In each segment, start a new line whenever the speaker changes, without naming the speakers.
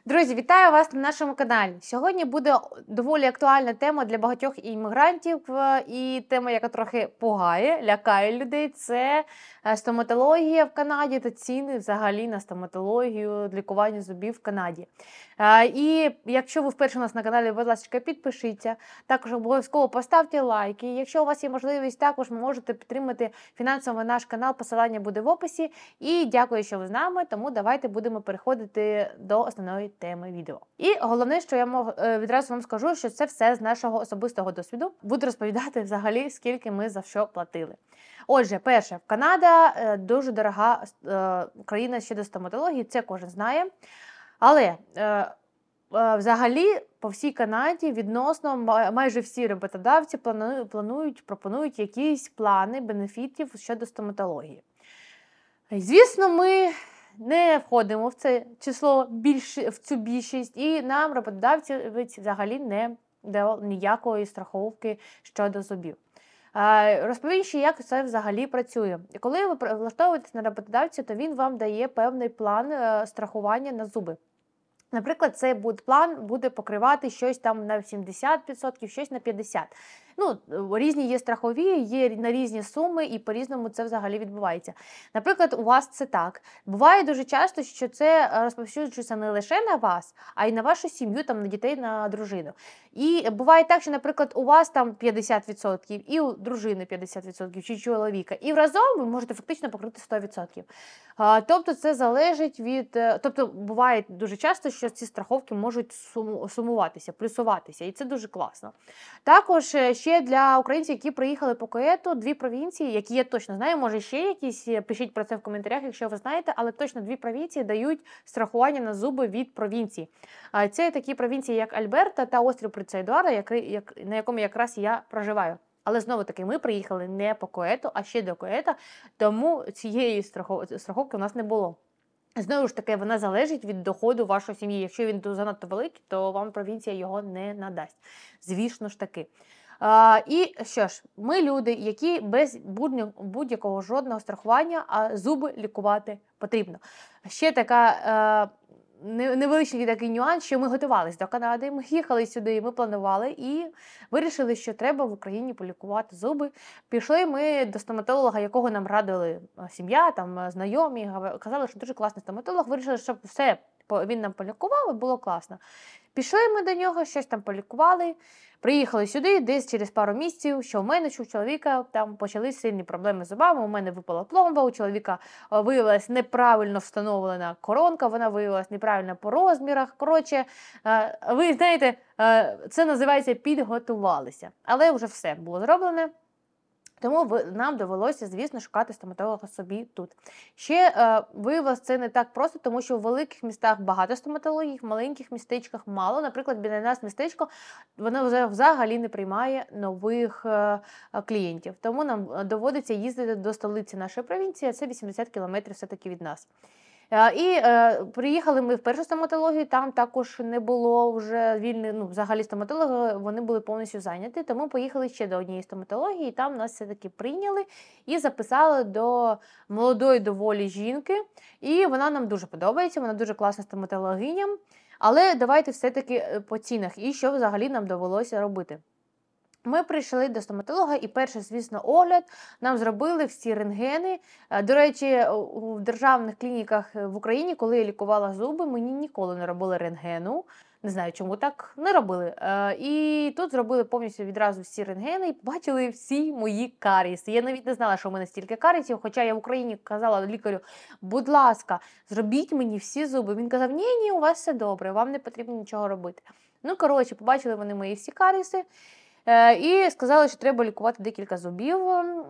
Друзі, вітаю вас на нашому каналі. Сьогодні буде доволі актуальна тема для багатьох іммігрантів, і тема, яка трохи пугає, лякає людей, це стоматологія в Канаді та ціни взагалі на стоматологію, лікування зубів в Канаді. І якщо ви вперше у нас на каналі, будь ласка, підпишіться, також обов'язково поставте лайки. Якщо у вас є можливість, також можете підтримати фінансово наш канал, посилання буде в описі. І дякую, що ви з нами, тому давайте будемо переходити до основної теми відео. І головне, що я відразу вам скажу, що це все з нашого особистого досвіду. Буду розповідати взагалі, скільки ми за що платили. Отже, перше, Канада дуже дорога країна щодо стоматології, це кожен знає. Але взагалі по всій Канаді відносно майже всі роботодавці пропонують якісь плани бенефітів щодо стоматології. Звісно, ми не входимо в це число, в цю більшість, і нам роботодавці взагалі не дали ніякої страховки щодо зубів. Розповім ще, як це взагалі працює. Коли ви влаштовуєтесь на роботодавця, то він вам дає певний план страхування на зуби. Наприклад, цей план буде покривати щось там на 70%, щось на 50%. Ну, різні є страхові, є на різні суми, і по-різному це взагалі відбувається. Наприклад, у вас це так. Буває дуже часто, що це розповсюджується не лише на вас, а й на вашу сім'ю, там, на дітей, на дружину. І буває так, що, наприклад, у вас там 50%, і у дружини 50%, чи чоловіка. І разом ви можете фактично покрити 100%. Тобто це залежить від... Тобто буває дуже часто, що ці страховки можуть сумуватися, плюсуватися, і це дуже класно. Також ще для українців, які приїхали по КОЕТу, дві провінції, які я точно знаю, може ще якісь, пишіть про це в коментарях, якщо ви знаєте, але точно дві провінції дають страхування на зуби від провінції. Це такі провінції, як Альберта та острів Принца Едуарда, на якому якраз я проживаю. Але знову-таки ми приїхали не по КОЕТу, а ще до КОЕТа, тому цієї страховки у нас не було. Знову ж таки, вона залежить від доходу вашої сім'ї. Якщо він занадто великий, то вам провінція його не надасть. Звісно ж таки. І що ж, ми люди, які без будь-якого жодного страхування, а зуби лікувати потрібно. Ще така... невеличкий такий нюанс, що ми готувалися до Канади, ми їхали сюди, ми планували і вирішили, що треба в Україні полікувати зуби. Пішли ми до стоматолога, якого нам радили сім'я, там знайомі, казали, що дуже класний стоматолог, вирішили, щоб все він нам полікував, і було класно. Пішли ми до нього, щось там полікували, приїхали сюди, десь через пару місяців, що в мене, що у чоловіка, там почались сильні проблеми з зубами, у мене випала пломба, у чоловіка виявилась неправильно встановлена коронка, вона виявилась неправильно по розмірах. Коротше, ви знаєте, це називається підготувалися. Але вже все було зроблене. Тому нам довелося, звісно, шукати стоматолога собі тут. Ще виявилось це не так просто, тому що в великих містах багато стоматологів, в маленьких містечках мало. Наприклад, біля нас містечко, воно взагалі не приймає нових клієнтів. Тому нам доводиться їздити до столиці нашої провінції, а це 80 кілометрів все-таки від нас. І приїхали ми в першу стоматологію, там також не було вже вільних, взагалі стоматологи, вони були повністю зайняті, тому поїхали ще до однієї стоматології, і там нас все-таки прийняли і записали до молодої доволі жінки, і вона нам дуже подобається, вона дуже класна стоматологиня, але давайте все-таки по цінах і що взагалі нам довелося робити. Ми прийшли до стоматолога і перший, звісно, огляд нам зробили всі рентгени. До речі, в державних клініках в Україні, коли я лікувала зуби, мені ніколи не робили рентгену. Не знаю, чому так не робили. І тут зробили повністю відразу всі рентгени і побачили всі мої карієси. Я навіть не знала, що в мене стільки карієсів, хоча я в Україні казала лікарю, будь ласка, зробіть мені всі зуби. Він казав, ні, у вас все добре, вам не потрібно нічого робити. Коротше, побачили вони мої всі карієси. І сказали, що треба лікувати декілька зубів.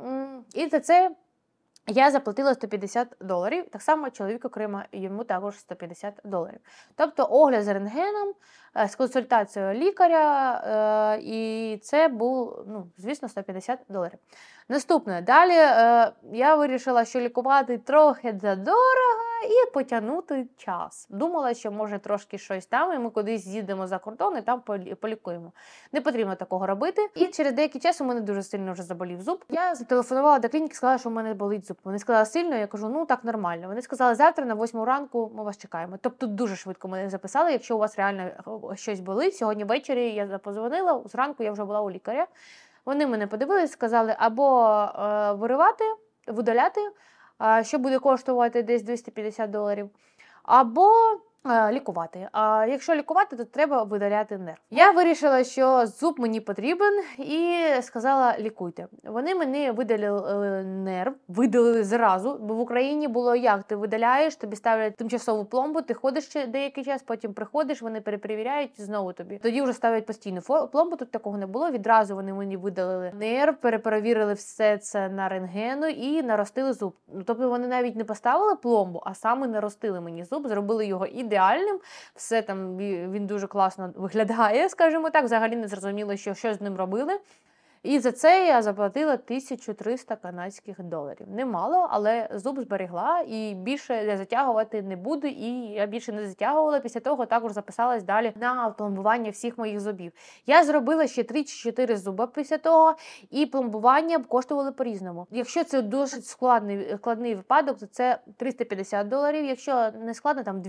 І за це я заплатила $150. Так само чоловік окремо, йому також $150. Тобто огляд з рентгеном, з консультацією лікаря, і це був, звісно, $150. Наступне. Далі я вирішила, що лікувати трохи задорого і потягнути час. Думала, що може трошки щось там, і ми кудись з'їдемо за кордон і там полікуємо. Не потрібно такого робити. І через деякий час у мене дуже сильно вже заболів зуб. Я зателефонувала до клініки, сказала, що у мене болить зуб. Вони сказали сильно, я кажу, ну так нормально. Вони сказали, завтра на 8 ранку ми вас чекаємо. Тобто дуже швидко мене записали, якщо у вас реально щось болить. Сьогодні ввечері я позвонила, зранку я вже була у лікаря. Вони мене подивились, сказали, або виривати, видаляти, що буде коштувати десь $250, або лікувати. А якщо лікувати, то треба видаляти нерв. Я вирішила, що зуб мені потрібен, і сказала, лікуйте. Вони мені видалили нерв, видалили зразу, бо в Україні було як? Ти видаляєш, тобі ставлять тимчасову пломбу, ти ходиш ще деякий час, потім приходиш, вони перепровіряють, знову тобі. Тоді вже ставлять постійну пломбу, тут такого не було. Відразу вони мені видалили нерв, перепровірили все це на рентгену і наростили зуб. Тобто вони навіть не поставили пломбу, а саме наростили мені зуб, зробили його ідеальним, все там, він дуже класно виглядає, скажімо так, взагалі не зрозуміло, що з ним робили. І за це я заплатила 1300 канадських доларів. Немало, але зуб зберегла і більше я затягувати не буду. І я більше не затягувала. Після того також записалась далі на пломбування всіх моїх зубів. Я зробила ще 3 чи 4 зуби після того, і пломбування коштували по-різному. Якщо це досить складний випадок, то це $350. Якщо не складно, там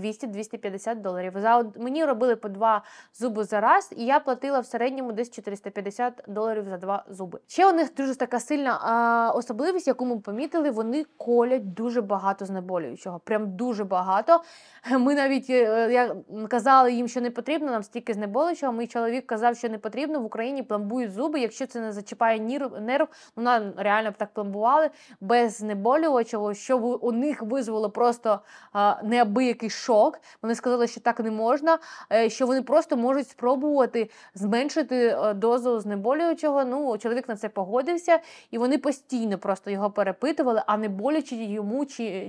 $200-250. Мені робили по 2 зуби за раз, і я платила в середньому десь $450 за 2 зуби. Ще у них дуже така сильна особливість, яку ми помітили, вони колять дуже багато знеболюючого. Прям дуже багато. Ми навіть казали їм, що не потрібно, нам стільки знеболюючого. Мій чоловік казав, що не потрібно. В Україні пломбують зуби, якщо це не зачіпає нерв, нам реально б так пломбували, без знеболювачого, що у них визвало просто неабиякий шок. Вони сказали, що так не можна, що вони просто можуть спробувати зменшити дозу знеболюючого. Ну, чоловік на це погодився, і вони постійно просто його перепитували, а не боляче йому,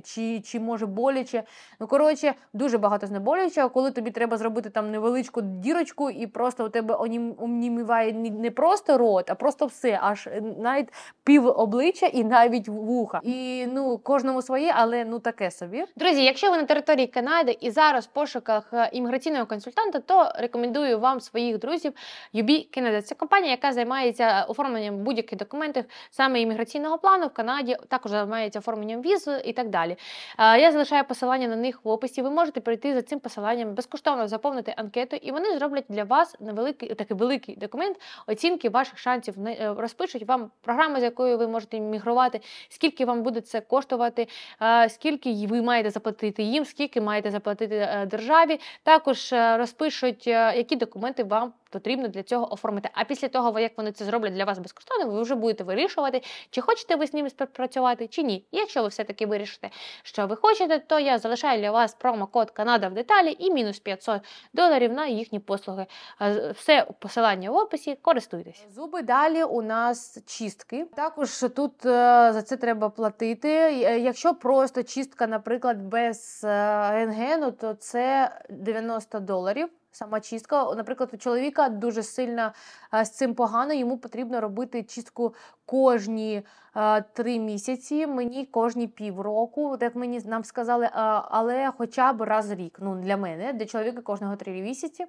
чи може боляче. Ну, коротше, дуже багато знеболюючого, коли тобі треба зробити там невеличку дірочку, і просто у тебе оніміває не просто рот, а просто все, аж навіть пів обличчя і навіть вуха. І, ну, кожному своє, але, ну, таке собі. Друзі, якщо ви на території Канади і зараз в пошуках імміграційного консультанта, то рекомендую вам своїх друзів UB Canada. Це компанія, яка займається оформленням будь-яких документів, саме імміграційного плану в Канаді, також займається оформленням віз і так далі. Я залишаю посилання на них в описі. Ви можете перейти за цим посиланням, безкоштовно заповнити анкету, і вони зроблять для вас такий великий документ оцінки ваших шансів. Розпишуть вам програму, з якою ви можете мігрувати, скільки вам буде це коштувати, скільки ви маєте заплатити їм, скільки маєте заплатити державі. Також розпишуть, які документи вам потрібно для цього оформити. А після того, як вони це зроблять для вас безкоштовно, ви вже будете вирішувати, чи хочете ви з ними співпрацювати, чи ні. І якщо ви все-таки вирішите, що ви хочете, то я залишаю для вас промокод «Канада в деталі» і мінус $500 на їхні послуги. Все посилання в описі, користуйтесь. Зуби далі у нас чистки. Також тут за це треба платити. Якщо просто чистка, наприклад, без рентгену, то це $90. Сама чистка, наприклад, у чоловіка дуже сильно з цим погано, йому потрібно робити чистку кожні 3 місяці, мені кожні півроку, так нам сказали, але хоча б раз в рік. Ну, для мене, для чоловіка кожного 3 місяці.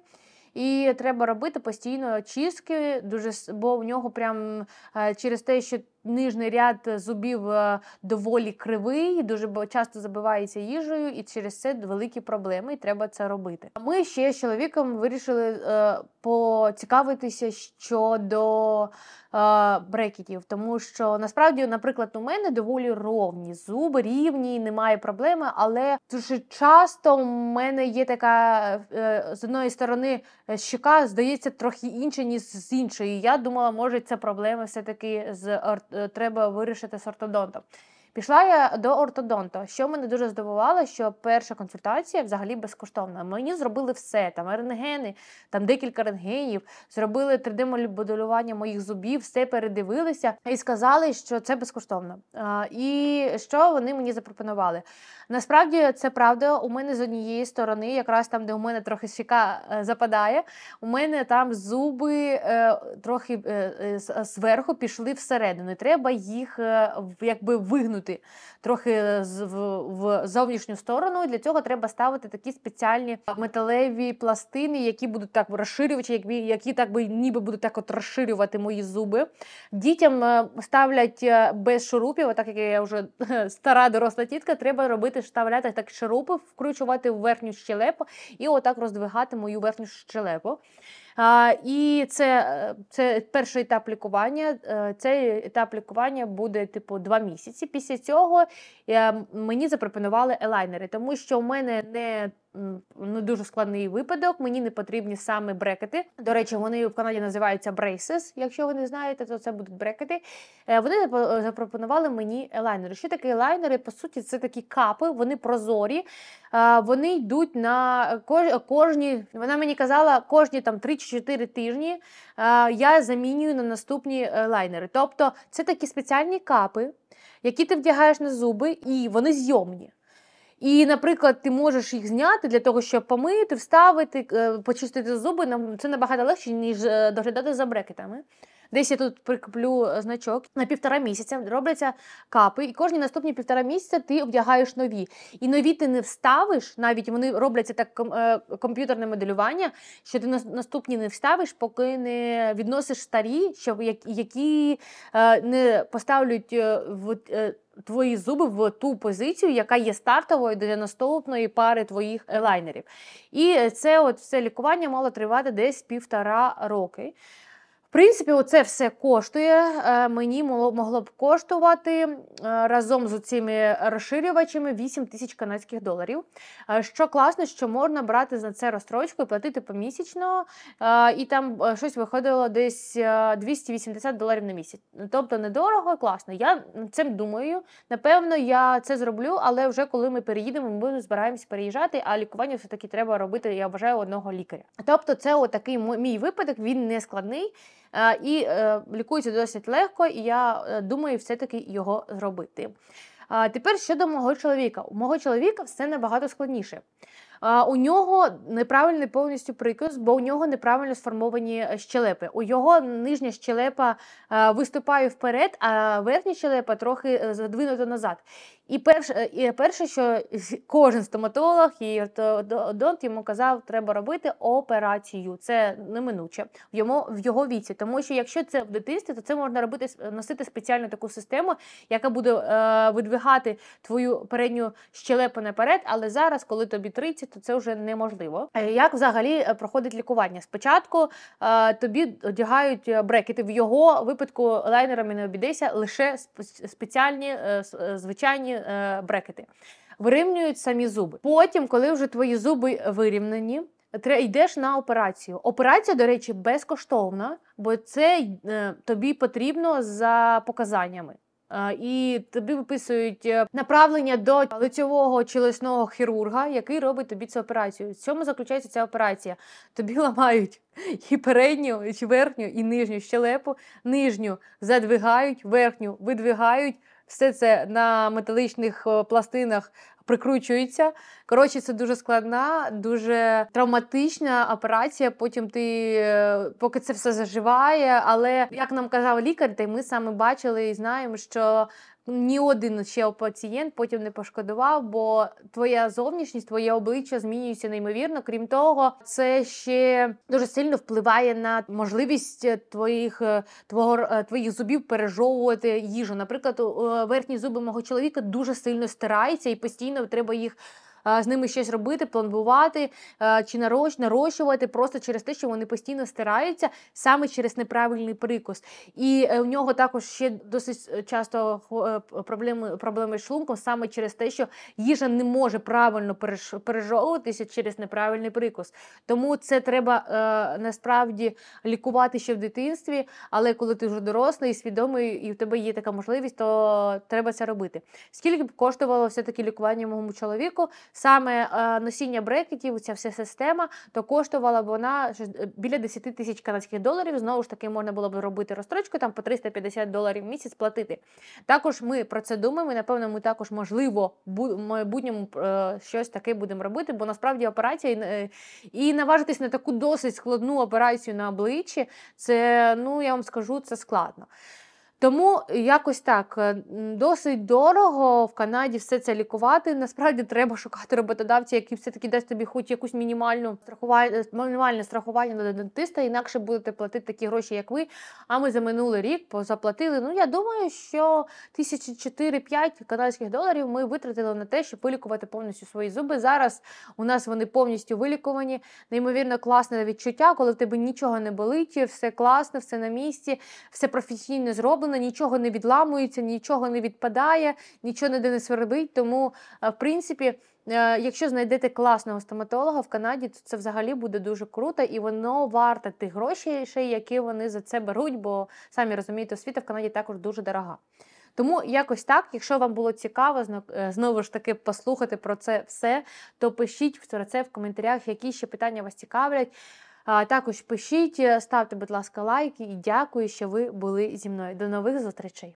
І треба робити постійно чистки, бо в нього прям через те, що нижній ряд зубів доволі кривий, дуже часто забивається їжею, і через це великі проблеми, і треба це робити. Ми ще з чоловіком вирішили поцікавитися щодо брекетів, тому що насправді, наприклад, у мене доволі ровні зуби, рівні, немає проблеми, але дуже часто у мене є така, з одної сторони, щока, здається, трохи інша, ніж з іншої. Я думала, може, це проблема все-таки треба вирішити з ортодонтом. Пішла я до ортодонта. Що мене дуже здивувало, що перша консультація взагалі безкоштовна. Мені зробили все, там рентгени, там декілька рентгенів, зробили 3D-моделювання моїх зубів, все передивилися і сказали, що це безкоштовно. І що вони мені запропонували? Насправді це правда, у мене з однієї сторони, якраз там, де у мене трохи щека западає, у мене там зуби трохи зверху пішли всередину. І треба їх якби вигнути трохи в зовнішню сторону. Для цього треба ставити такі спеціальні металеві пластини, які будуть так розширювати, які так би ніби будуть так от розширювати мої зуби. Дітям ставлять без шурупів, отак як я вже стара доросла тітка, треба робити, вставляти так шурупи, вкручувати в верхню щелепу і отак роздвигати мою верхню щелепу. І це перший етап лікування. Цей етап лікування буде типу 2 місяці. Після цього мені запропонували елайнери, тому що у мене не дуже складний випадок, мені не потрібні саме брекети. До речі, вони в Канаді називаються braces, якщо ви не знаєте, то це будуть брекети. Вони запропонували мені елайнери. Що таке елайнери? По суті, це такі капи, вони прозорі, вони йдуть на кожні, вона мені казала, кожні там 3-4 тижні я замінюю на наступні елайнери. Тобто це такі спеціальні капи, які ти вдягаєш на зуби, і вони зйомні. І, наприклад, ти можеш їх зняти для того, щоб помити, вставити, почистити зуби. Це набагато легше, ніж доглядати за брекетами. Десь я тут прикріплю значок. На 1,5 місяця робляться капи, і кожні наступні 1,5 місяця ти вдягаєш нові. І нові ти не вставиш, навіть вони робляться так комп'ютерне моделювання, що ти наступні не вставиш, поки не відносиш старі, які не поставлять твої зуби в ту позицію, яка є стартовою для наступної пари твоїх елайнерів. І це от все лікування мало тривати десь 1,5 роки. В принципі, оце все коштує, мені могло б коштувати разом з цими розширювачами 8 тисяч канадських доларів. Що класно, що можна брати за це розстрочку і платити помісячно, і там щось виходило десь $280 на місяць. Тобто недорого, класно. Я цим думаю, напевно, я це зроблю, але вже коли ми переїдемо, ми збираємося переїжджати, а лікування все-таки треба робити, я вважаю, одного лікаря. Тобто це отакий мій випадок, він не складний. І лікується досить легко, і я думаю все-таки його зробити. Тепер щодо мого чоловіка. У мого чоловіка все набагато складніше. У нього неправильний повністю прикус, бо у нього неправильно сформовані щелепи. У його нижня щелепа виступає вперед, а верхня щелепа трохи задвинута назад. І перше, що кожен стоматолог і ортодонт йому казав, треба робити операцію. Це неминуче в його віці. Тому що якщо це в дитинстві, то це можна робити, носити спеціальну таку систему, яка буде видвигати твою передню щелепу наперед, але зараз, коли тобі 30, то це вже неможливо. Як взагалі проходить лікування? Спочатку тобі одягають брекети. В його випадку лайнерами не обійдеться, лише спеціальні, звичайні брекети. Вирівнюють самі зуби. Потім, коли вже твої зуби вирівнені, йдеш на операцію. Операція, до речі, безкоштовна, бо це тобі потрібно за показаннями. І тобі виписують направлення до лицьового челюсного хірурга, який робить тобі цю операцію. В цьому заключається ця операція. Тобі ламають і передню, і верхню, і нижню щелепу. Нижню задвигають, верхню видвигають. Все це на металічних пластинах прикручується. Коротше, це дуже складна, дуже травматична операція. Потім поки це все заживає. Але, як нам казав лікар, та й ми саме бачили і знаємо, що ні один ще пацієнт потім не пошкодував, бо твоя зовнішність, твоє обличчя змінюється неймовірно. Крім того, це ще дуже сильно впливає на можливість твоїх зубів пережовувати їжу. Наприклад, верхні зуби мого чоловіка дуже сильно стираються і постійно треба їх з ними щось робити, планувати чи нарощувати просто через те, що вони постійно стираються саме через неправильний прикус. І у нього також ще досить часто проблеми з шлунком саме через те, що їжа не може правильно пережовуватися через неправильний прикус. Тому це треба насправді лікувати ще в дитинстві, але коли ти вже дорослий, свідомий і в тебе є така можливість, то треба це робити. Скільки б коштувало все-таки лікування моєму чоловіку? Саме носіння брекетів, ця вся система, то коштувала б вона біля 10 тисяч канадських доларів. Знову ж таки, можна було б робити розстрочку, там по $350 в місяць платити. Також ми про це думаємо, і, напевно, ми також, можливо, в майбутньому щось таке будемо робити, бо насправді операція і наважитись на таку досить складну операцію на обличчі, це, ну, я вам скажу, це складно. Тому якось так, досить дорого в Канаді все це лікувати. Насправді треба шукати роботодавця, який все-таки дасть тобі хоч якусь мінімальне страхування до дентиста, інакше будете платити такі гроші, як ви. А ми за минулий рік заплатили, ну, я думаю, що 4-5 канадських доларів ми витратили на те, щоб вилікувати повністю свої зуби. Зараз у нас вони повністю вилікувані. Неймовірно класне відчуття, коли в тебе нічого не болить, все класно, все на місці, все професійно зроблено, нічого не відламується, нічого не відпадає, нічого ніде не свербить. Тому, в принципі, якщо знайдете класного стоматолога в Канаді, то це взагалі буде дуже круто, і воно варте тих грошей, які вони за це беруть, бо, самі розумієте, освіта в Канаді також дуже дорога. Тому якось так, якщо вам було цікаво, знову ж таки, послухати про це все, то пишіть про це в коментарях, які ще питання вас цікавлять. Також пишіть, ставте, будь ласка, лайки і дякую, що ви були зі мною. До нових зустрічей!